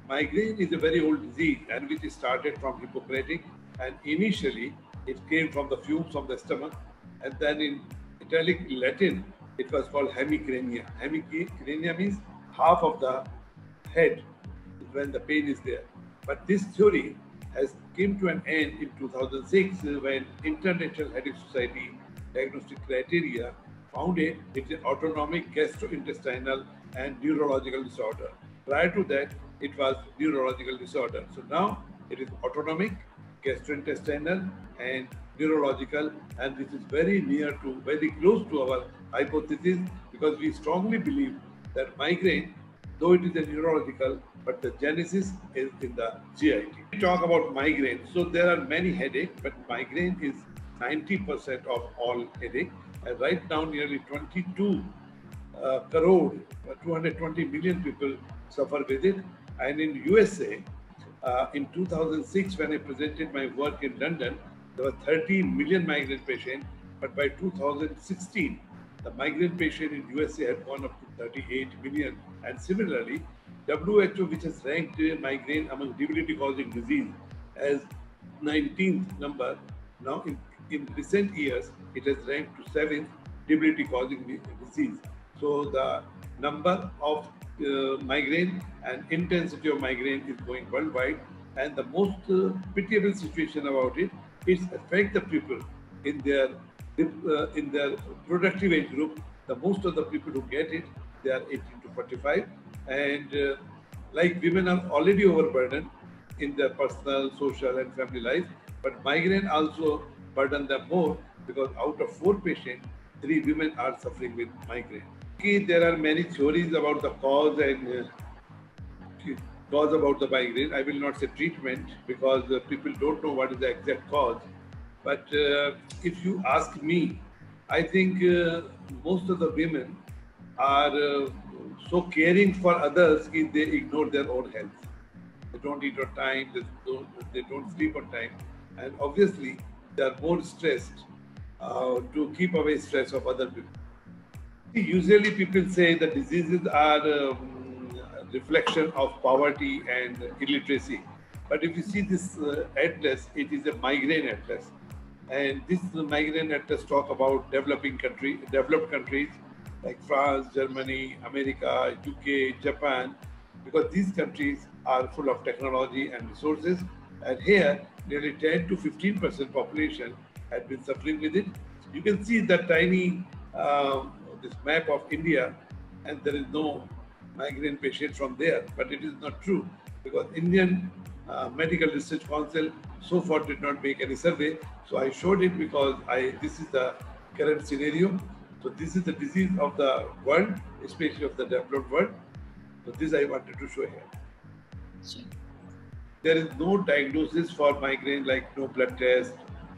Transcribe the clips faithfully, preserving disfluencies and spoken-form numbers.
migraine is a very old disease and which started from Hippocratic, and initially it came from the fumes of the stomach, and then in Italic Latin it was called hemicrania. Hemicrania means half of the head when the pain is there. But this theory has came to an end in two thousand six when International Headache Society diagnostic criteria found it it's an autonomic gastrointestinal and neurological disorder. Prior to that, it was neurological disorder. So now it is autonomic, gastrointestinal, and neurological, and this is very near to, very close to our hypothesis because we strongly believe that migraine, though it is a neurological, but the genesis is in the G I T. We talk about migraine. So there are many headaches, but migraine is ninety percent of all headache. And right now, nearly twenty-two uh, crore, uh, two hundred twenty million people suffer with it. And in U S A, uh, in two thousand six, when I presented my work in London, there were thirteen million migraine patients. But by two thousand sixteen, the migraine patient in U S A had gone up to thirty-eight million. And similarly, W H O, which has ranked migraine among debility-causing disease as nineteenth number, now in, in recent years, it has ranked to seventh debility-causing disease. So the number of uh, migraine and intensity of migraine is going worldwide. And the most uh, pitiable situation about it is affect the people in their uh, in their productive age group. The most of the people who get it, they are eighteen to forty-five. And uh, like women are already overburdened in their personal, social and family life, but migraine also burden them more because out of four patients, three women are suffering with migraine. There are many theories about the cause and uh, cause about the migraine. I will not say treatment because uh, people don't know what is the exact cause. But uh, if you ask me, I think uh, most of the women are uh, so caring for others if they ignore their own health. They don't eat on time, they don't, they don't sleep on time, and obviously they are more stressed uh, to keep away stress of other people. Usually people say that diseases are um, a reflection of poverty and illiteracy. But if you see this uh, atlas, it is a migraine atlas. And this migraine atlas talk about developing country, developed countries like France, Germany, America, U K, Japan, because these countries are full of technology and resources. And here, nearly ten to fifteen percent population had been suffering with it. You can see that tiny, um, this map of India, and there is no migraine patient from there. But it is not true because Indian uh, Medical Research Council so far did not make any survey. So I showed it because I this is the current scenario. So this is the disease of the world, especially of the developed world. So this I wanted to show here. Sure. There is no diagnosis for migraine, like no blood test,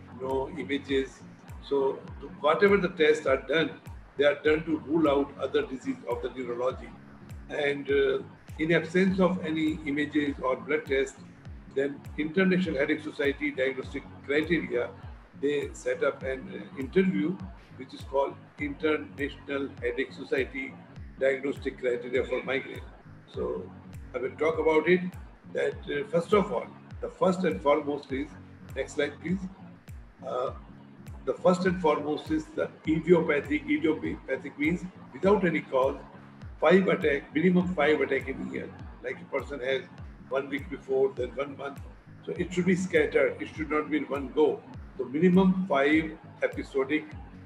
no images. So whatever the tests are done, they are done to rule out other disease of the neurology. And uh, in absence of any images or blood tests, then International Headache Society diagnostic criteria, they set up an uh, interview which is called International Headache Society diagnostic criteria for migraine. So I will talk about it. That uh, first of all, the first and foremost is, next slide please. Uh, the first and foremost is the idiopathic. Idiopathic means without any cause, five attack, minimum five attack in a year. Like a person has one week before, then one month. So it should be scattered. It should not be in one go. So minimum five episodic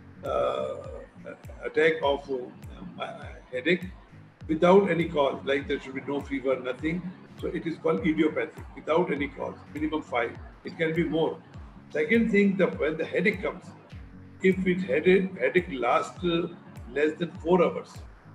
uh, attack of uh, headache without any cause. Like there should be no fever, nothing. So it is called idiopathic, without any cause, minimum five. It can be more. Second thing, the, when the headache comes, if it headache, headache lasts uh, less than four hours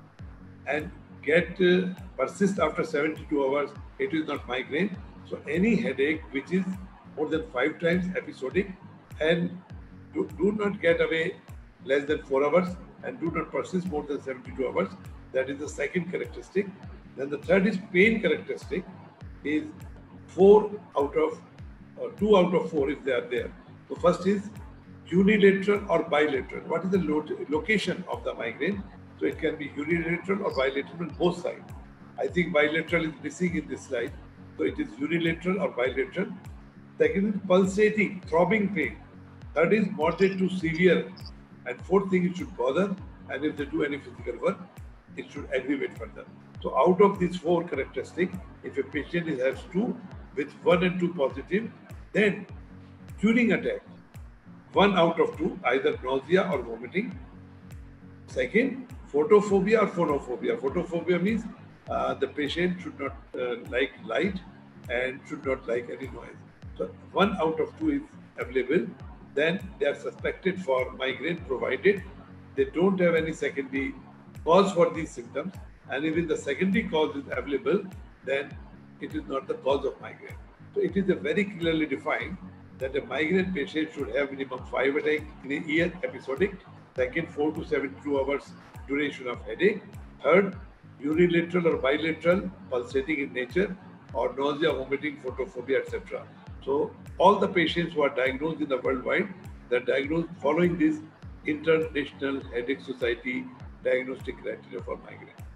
and get uh, persist after seventy-two hours, it is not migraine. So any headache which is more than five times episodic and do, do not get away less than four hours and do not persist more than seventy-two hours, that is the second characteristic. Then the third is pain characteristic is four out of, or two out of four if they are there. So first is unilateral or bilateral. What is the lo location of the migraine? So it can be unilateral or bilateral on both sides. I think bilateral is missing in this slide. So it is unilateral or bilateral. Second is pulsating, throbbing pain. Third is moderate to severe. And fourth thing, it should bother. And if they do any physical work, it should aggravate further. So out of these four characteristics, if a patient is, has two with one and two positive, then during attack, one out of two, either nausea or vomiting. Second, photophobia or phonophobia. Photophobia means uh, the patient should not uh, like light and should not like any noise. So one out of two is available. Then they are suspected for migraine, provided they don't have any secondary cause for these symptoms. And if the secondary cause is available, then it is not the cause of migraine. So it is a very clearly defined that a migraine patient should have minimum five attacks in a year, episodic. Second, four to seventy-two hours duration of headache. Third, unilateral or bilateral, pulsating in nature, or nausea, vomiting, photophobia, et cetera. So all the patients who are diagnosed in the worldwide, they're diagnosed following this International Headache Society diagnostic criteria for migraine.